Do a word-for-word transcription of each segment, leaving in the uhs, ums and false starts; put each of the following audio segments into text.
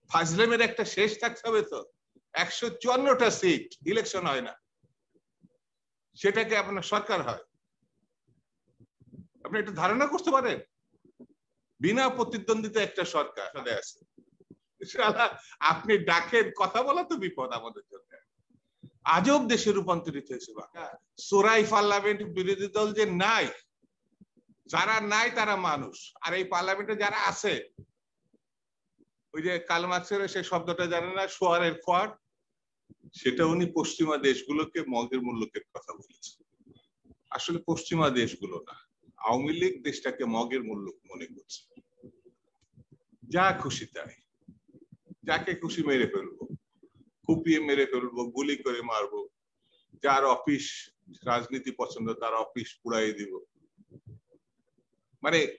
ফাজলেমের একটা শেষ থাকতে হবে তো। একশো চুয়ান্নটা সিট ইলেকশন হয় না, সেটাকে আপনার সরকার হয়। আপনি একটু ধারণা করতে পারেন, বিনা প্রতিদ্বন্দ্বিতা একটা সরকার আছে। আপনি ডাকেন, কথা বলা তো বিপদ আমাদের জন্য। আজব দেশে রূপান্তরিত হয়েছে। সোরাই পার্লামেন্ট বিরোধী দল যে নাই, যারা নাই তারা মানুষ, আর এই পার্লামেন্টে যারা আছে, ওই যে কার্ল মার্ক্সের সেই শব্দটা জানে না, শোয়ারের খোয়ার, সেটা উনি পশ্চিমা দেশগুলোকে মগের মূল্যকের কথা বলেছে। আসলে পশ্চিমা দেশগুলো না, আওয়ামী লীগ দেশটাকে মগের মূল্য মনে করছে। যা খুশি তাই, যাকে খুশি মেরে ফেলবো, কুপিয়ে মেরে ফেলবো, গুলি করে মারবো, যার অফিস রাজনীতি পছন্দ তার অফিস পুড়াই দিব। মানে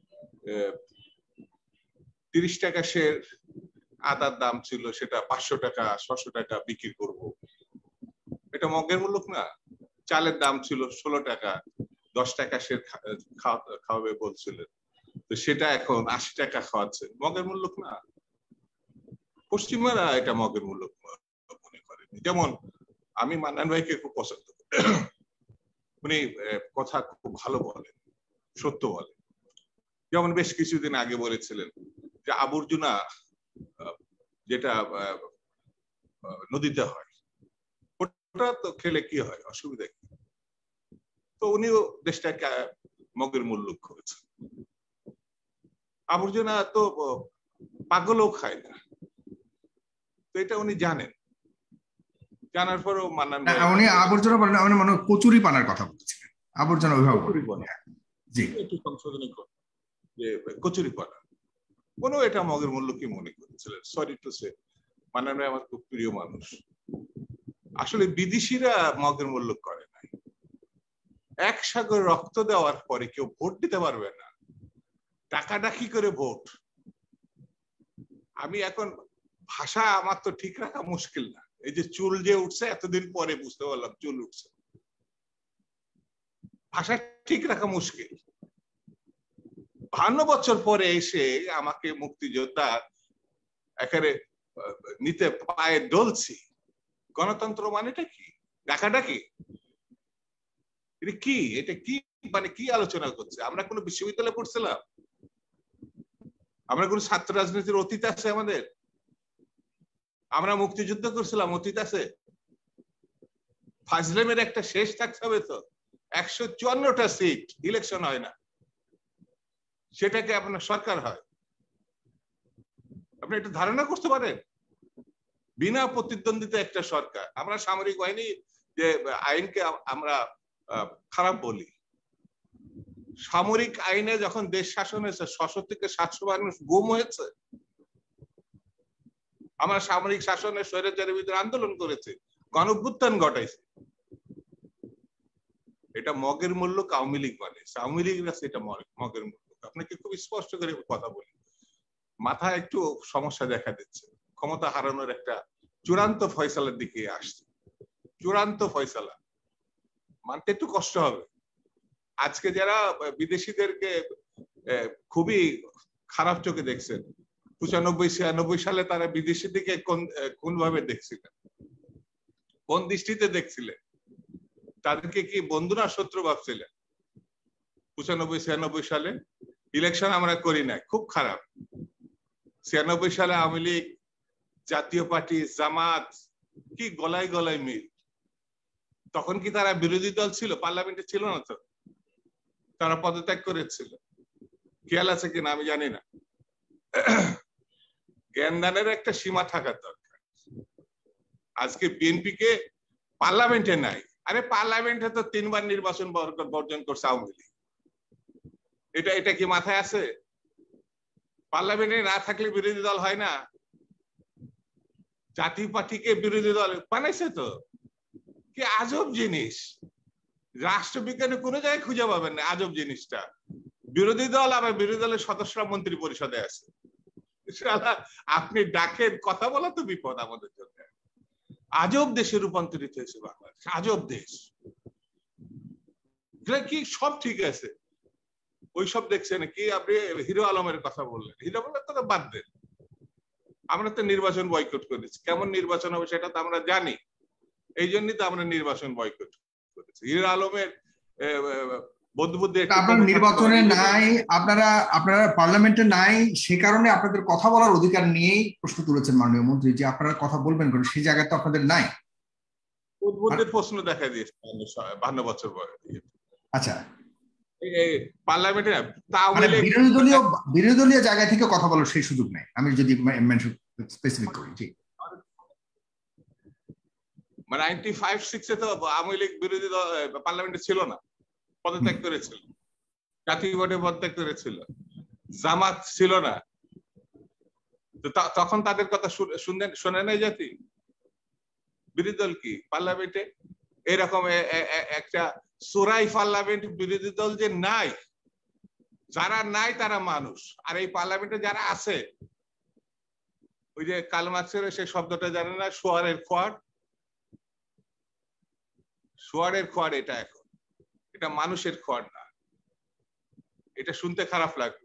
তিরিশ টাকা শের আদার দাম ছিল, সেটা পাঁচশো টাকা ছশো টাকা বিক্রি করব, এটা মগের মূল্য না। চালের দাম ছিল ষোলো টাকা, দশ টাকা শের খাওয়াবে বলছিলেন, তো সেটা এখন আশি টাকা খাওয়াচ্ছে, মগের মূল্য না। পশ্চিমারা এটা মগের মূল্য মনে করেন। যেমন আমি মান্নান ভাইকে খুব পছন্দ করি, উনি কথা খুব ভালো বলেন, সত্য বলেন। যেমন বেশ কিছুদিন আগে বলেছিলেন যে আবর্জনা যেটা নদীতে হয়, ওটা তো খেলে কি হয়, অসুবিধা কি? তো উনিও দেশটাকে মগের মূল্য করেছেন। আবর্জনা তো পাগলও খায় না, তো এটা উনি জানেন। জানার পরেও মান্নান ভাই উনি আবর্জনা বলেন, আমি মনে হয় কচুরি পানার কথা বলছিলেন, আবর্জনা ওইভাবে বলেন। জি, একটু সংশোধনী করুন যে কচুরি পানা, কোনো এটা মগের মূল্য কি মনে করেছিলেন? সরি টু সে, মান্নান ভাই আমার খুব প্রিয় মানুষ। আসলে বিদেশিরা মগের মূল্য করে নাই। এক সাগর রক্ত দেওয়ার পরে কেউ ভোট দিতে পারবে না, ডাকাডাকি করে ভোট। আমি এখন ভাষা আমার তো ঠিক রাখা মুশকিল না, এই যে চুল যে উঠছে এতদিন পরে বুঝতে পারলাম চুল উঠছে, ভাষা ঠিক রাখা মুশকিল। বাহান্ন বছর পরে এসে আমাকে মুক্তিযোদ্ধা এখানে নিতে পায়ে ডলছি, গণতন্ত্র মানেটা কি? ডাকাডাকি? এটা কি? এটা কি মানে কি আলোচনা করছে? আমরা কোন বিশ্ববিদ্যালয়ে পড়ছিলাম? আমরা কোন ছাত্র রাজনীতির অতীত আছে আমাদের? আমরা মুক্তিযুদ্ধ করছিলাম, অতীত আছে? ফাজলেমের একটা শেষ থাকতে হবে তো। একশো চুয়ান্নটা সিট ইলেকশন হয় না, সেটাকে আপনার সরকার হয়। আপনি একটু ধারণা করতে পারেন, বিনা প্রতিদ্বন্দ্বিতা একটা সরকার। আমরা সামরিক বাহিনী যে আইনকে আমরা খারাপ বলি, সামরিক আইনে যখন দেশ শাসন হয়েছে ছশো থেকে সাতশো মানুষ গুম হয়েছে। আমরা সামরিক শাসনের স্বৈরাচারের বিরুদ্ধে আন্দোলন করেছি, গণঅভ্যুত্থান ঘটাইছে। এটা মগের মূল্য আওয়ামী লীগ মানে, আওয়ামী লীগ আছে এটা মগের মূল্য। আপনাকে খুব স্পষ্ট করে কথা বলি, মাথায় একটু সমস্যা দেখা দিচ্ছে, ক্ষমতা হারানোর একটা চূড়ান্ত ফয়সালার দিকে আসছে। চূড়ান্ত ফয়সালা মানতে একটু কষ্ট হবে। আজকে যারা বিদেশিদেরকে খুবই খারাপ চোখে দেখছেন, পঁচানব্বই ছিয়ানব্বই সালে তারা বিদেশির দিকে কোন কোন ভাবে দেখছিলেন, কোন দৃষ্টিতে দেখছিলেন? তাদেরকে কি বন্ধু না শত্রু ভাবছিলেন? পঁচানব্বই ছিয়ানব্বই সালে ইলেকশন আমরা করি নাই, খুব খারাপ। ছিয়ানব্বই সালে আওয়ামী লীগ, জাতীয় পার্টি, জামাত কি গলায় গলায় মিল। তখন কি তারা বিরোধী দল ছিল? পার্লামেন্টে ছিল না তো, তারা পদত্যাগ করেছিল। খেয়াল আছে কিনা আমি জানি না। জ্ঞানদানের একটা সীমা থাকার দরকার। আজকে বিএনপি কে পার্লামেন্টে নাই, আরে পার্লামেন্টে তো তিনবার নির্বাচন বর্জন করছে আওয়ামী লীগ। এটা এটা কি মাথায় আছে? পার্লামেন্টে না থাকলে বিরোধী দল হয় না? জাতীয় পার্টিকে বিরোধী দল বানাইছে তো, কি আজব জিনিস। রাষ্ট্রবিজ্ঞানে কোনো জায়গায় খুঁজে পাবেন না আজব জিনিসটা। বিরোধী দল আবার বিরোধী দলের সদস্যরা মন্ত্রী পরিষদে আছে। আপনি ডাকেন, কথা বলা তো বিপদ আমাদের জন্য। আজব দেশে রূপান্তরিত হয়েছে বাংলাদেশ, আজব দেশ। কি সব ঠিক আছে, ওই সব দেখছেন কি? আপনি হিরো আলমের কথা বললেন, হিরো আলমের কথা বাদ দেন। আমরা তো নির্বাচন বয়কট করেছি, কেমন নির্বাচন হবে সেটা তো আমরা জানি, এই জন্যই তো আমরা নির্বাচন বয়কট করেছি। হির আলমের বুদ্ধি আপনারা নির্বাচনে নাই, আপনারা আপনারা পার্লামেন্টে নাই, সে কারণে আপনাদের কথা বলার অধিকার নিয়েই প্রশ্ন তুলেছেন মাননীয় মন্ত্রী, যে আপনারা কথা বলবেন কেন, সেই জায়গায় তো আপনাদের নাই। বুদ্ধির প্রশ্ন দেখা দিয়েছে বান্ন বছর বয়সে। আচ্ছা, পার্লামেন্টে বিরোধী দলীয় বিরোধী দলীয় জায়গা থেকে কথা বলার সেই সুযোগ নাই, আমি যদি মেনশন স্পেসিফিক করি। জি, মানে নাইনটি ফাইভ সিক্সে তো আওয়ামী লীগ বিরোধী পার্লামেন্টে ছিল না, পদত্যাগ করেছিল, জাতীয় বোর্ডে পদত্যাগ করেছিল, জামাত ছিল না, তো তখন তাদের কথা শুনে শোনে নাই জাতি? বিরোধী দল কি পার্লামেন্টে? এরকম একটা সুরাই পার্লামেন্ট বিরোধী দল যে নাই, যারা নাই তারা মানুষ, আর এই পার্লামেন্টে যারা আছে, ওই যে কাল মার্ক্সের সেই শব্দটা জানে না, সোয়ারের খোয়ার, সোয়ারের খোয়ার, এটা এখন এটা মানুষের খোয়ার না, এটা শুনতে খারাপ লাগবে।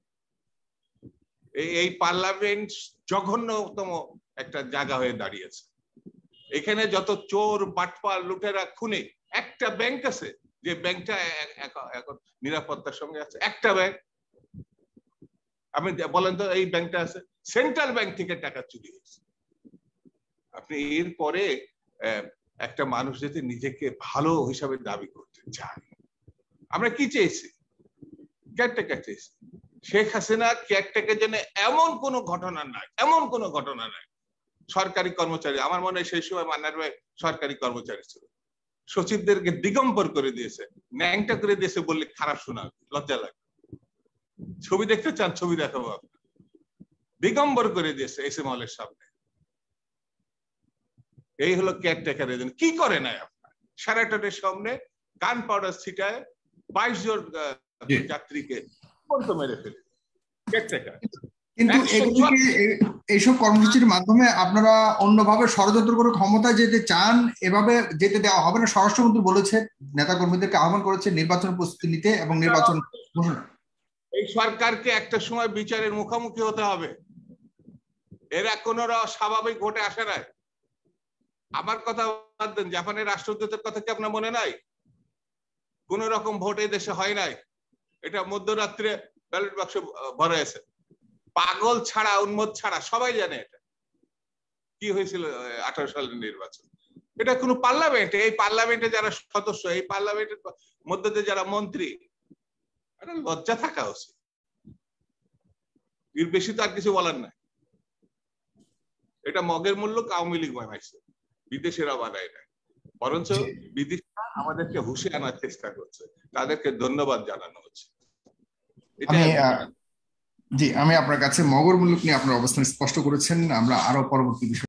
এই পার্লামেন্ট জঘন্যতম একটা জায়গা হয়ে দাঁড়িয়েছে। এখানে যত চোর, বাটপার, লুটেরা, খুনি, একটা ব্যাংক আছে যে ব্যাংকটা এখন নিরাপত্তার সঙ্গে আছে, একটা ব্যাংক। আপনি বলেন তো, এই ব্যাংকটা আছে, সেন্ট্রাল ব্যাংক থেকে টাকা চুরি হয়েছে। আপনি এরপরে একটা মানুষ যদি নিজেকে ভালো হিসাবে দাবি করতে চায়, আমরা কি চেয়েছি? কেয়ারটেকার চেয়েছি। শেখ হাসিনা কেয়ারটেকার জন্য এমন কোন ঘটনা নাই, এমন কোন ঘটনা নাই। সরকারি কর্মচারী, আমার মনে হয় সেই সময় মান্নার ভাই সরকারি কর্মচারী ছিল, সচিবদেরকে দিগম্বর করে দিয়েছে, ন্যাংটা করে দিয়েছে বললে খারাপ শোনা, লজ্জা লাগে। ছবি দেখতে চান? ছবি দেখাবো আপনার। দিগম্বর করে দিয়েছে এসএম হলের সামনে। এই হলো কেয়ারটেকারের জন্য। কি করে নাই আপনার? শেরাটনের সামনে গান পাউডার ছিটায় বাইশ জন যাত্রীকে মেরে ফেলে কেয়ারটেকার। কিন্তু এগুলিকে, এইসব কর্মসূচির মাধ্যমে আপনারা অন্যভাবে ষড়যন্ত্র করে ক্ষমতায় যেতে চান, এভাবে যেতে দেওয়া হবে না। স্বরাষ্ট্রমন্ত্রী বলেছে, নেতা কর্মীদেরকে আহ্বান করেছে নির্বাচন প্রস্তুতি নিতে এবং নির্বাচন ঘোষণা। এই সরকারকে একটা সময় বিচারের মুখোমুখি হতে হবে। এরা কোন স্বাভাবিক ভোটে আসে নাই। আমার কথা বাদ দেন, জাপানের রাষ্ট্রদূতের কথা কি আপনার মনে নাই? কোন রকম ভোট এই দেশে হয় নাই, এটা মধ্যরাত্রে ব্যালট বাক্স ভরে আছে। পাগল ছাড়া, উন্মত ছাড়া সবাই জানে এটা কি হয়েছিল আঠারো সালের নির্বাচন। এটা কোন পার্লামেন্ট, এই পার্লামেন্টে যারা সদস্য, এই পার্লামেন্টের মধ্যে দিয়ে যারা মন্ত্রী, এটা লজ্জা থাকা উচিত। এর বেশি তো আর কিছু বলার নাই। এটা মগের মূল্য আওয়ামী লীগ বানাইছে, বিদেশেরা বানায় নাই। বরঞ্চ বিদেশিরা আমাদেরকে হুঁশে আনার চেষ্টা করছে, তাদেরকে ধন্যবাদ জানানো হচ্ছে। জি, আমি আপনার কাছে মগর মুলুক নিয়ে আপনার অবস্থান স্পষ্ট করেছেন। আমরা আরো পরবর্তী বিষয়